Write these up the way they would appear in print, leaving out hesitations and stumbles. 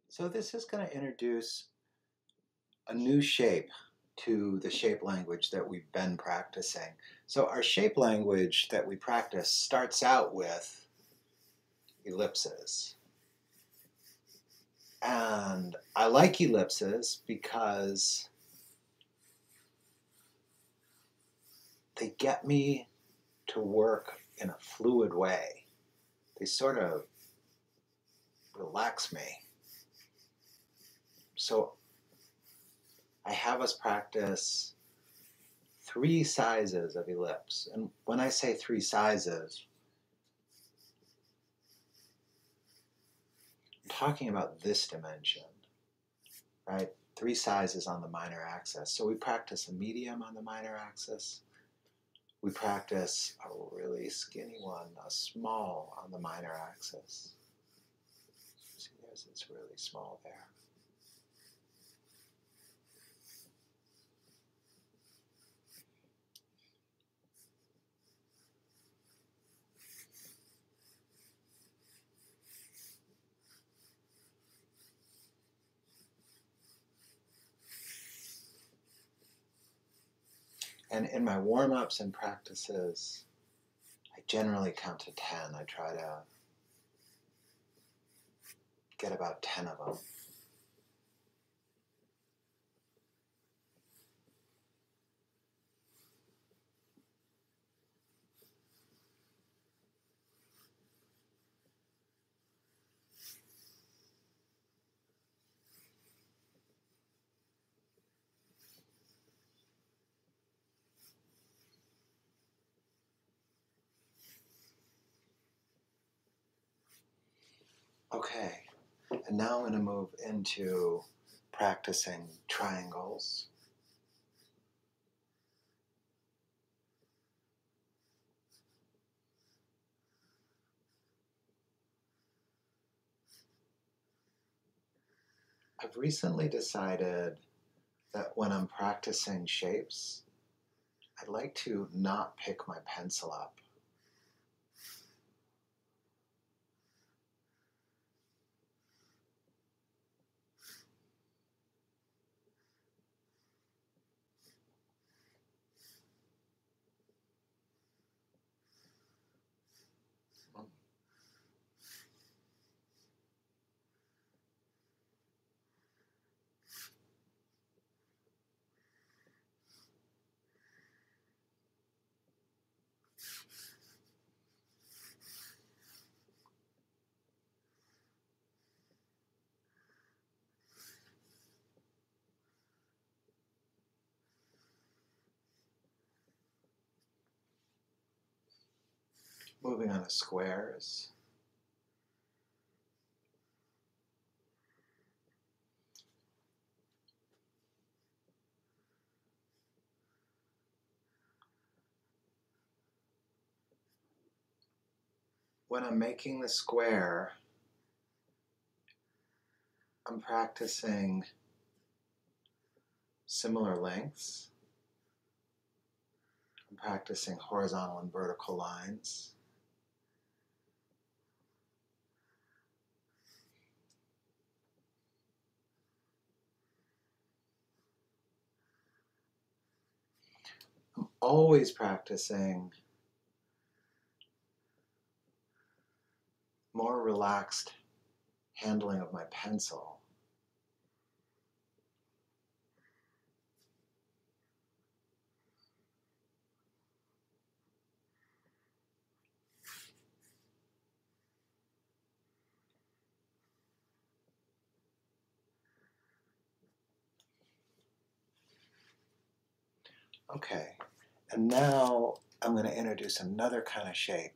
So this is going to introduce a new shape to the shape language that we've been practicing. So our shape language that we practice starts out with ellipses. And I like ellipses because they get me to work in a fluid way. They sort of relax me. So I have us practice 3 sizes of ellipse. And when I say 3 sizes, I'm talking about this dimension, right? 3 sizes on the minor axis. So we practice a medium on the minor axis. We practice a really skinny one, a small on the minor axis. See, it's really small there. And in my warm-ups and practices, I generally count to 10. I try to get about 10 of them. Okay, and now I'm going to move into practicing triangles. I've recently decided that when I'm practicing shapes, I like to not pick my pencil up. Moving on to squares. When I'm making the square, I'm practicing similar lengths. I'm practicing horizontal and vertical lines. I'm always practicing more relaxed handling of my pencil. Okay, and now I'm going to introduce another kind of shape.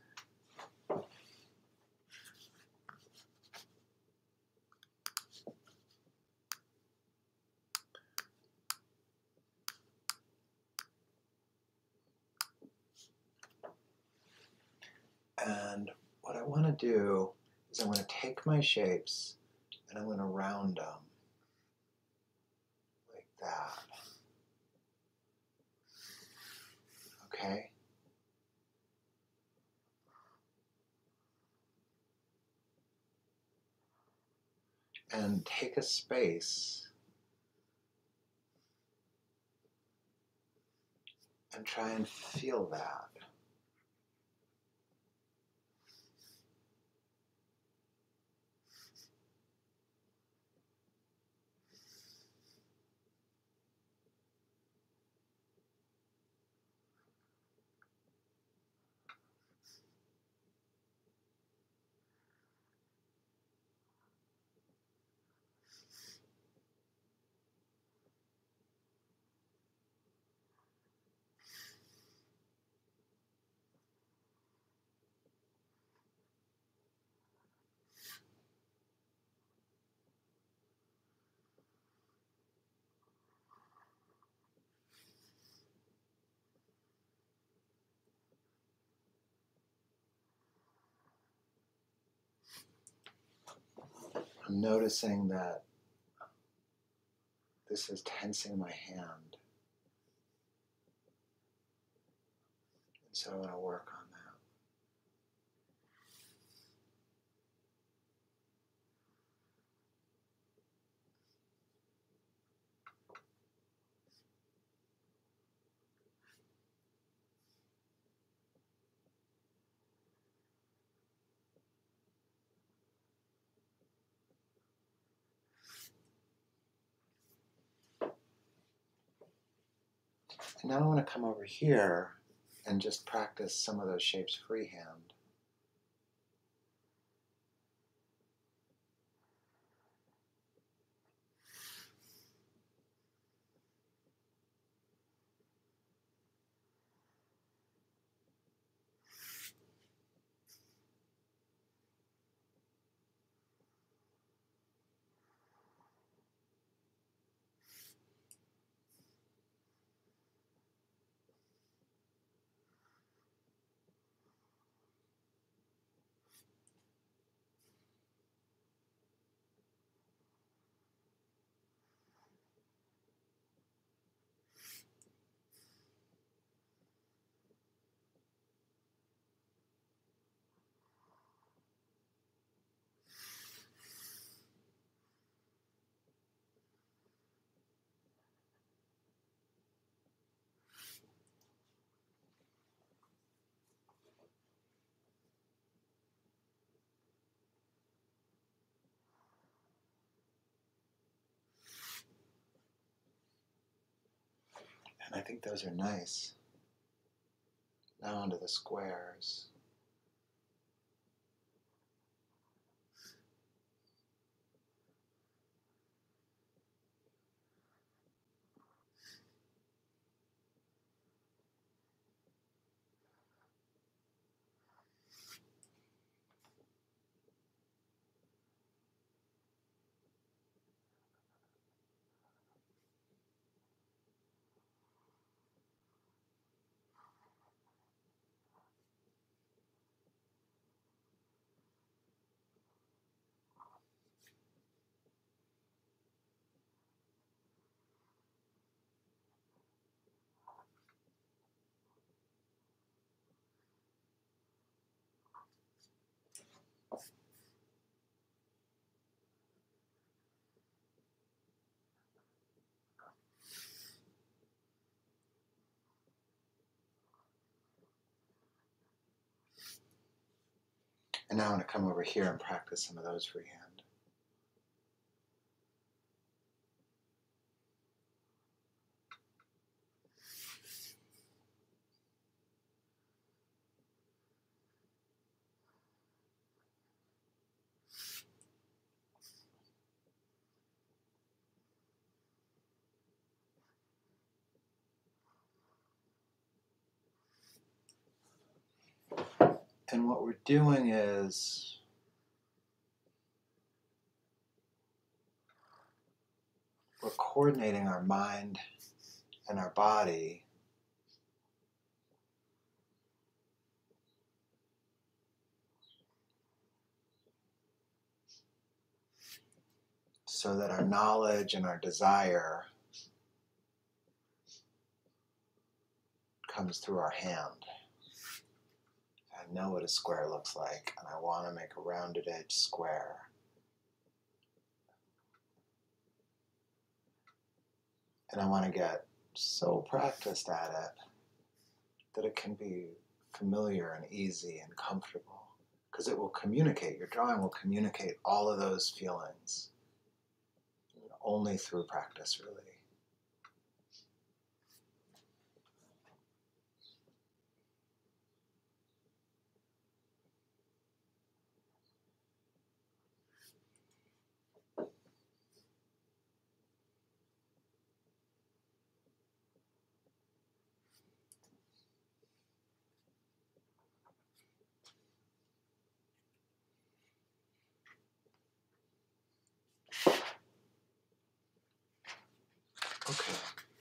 And what I want to do is I'm going to take my shapes and I'm going to round them like that. Okay? and take a space and try and feel that. I'm noticing that this is tensing my hand. And so I want to work on that. And now I want to come over here and just practice some of those shapes freehand. And I think those are nice. Now onto the squares. And now I want to come over here and practice some of those freehand. And what we're doing is we're coordinating our mind and our body so that our knowledge and our desire comes through our hand. I know what a square looks like, and I want to make a rounded edge square. And I want to get so practiced at it that it can be familiar and easy and comfortable, because it will communicate, your drawing will communicate all of those feelings only through practice, really. Okay.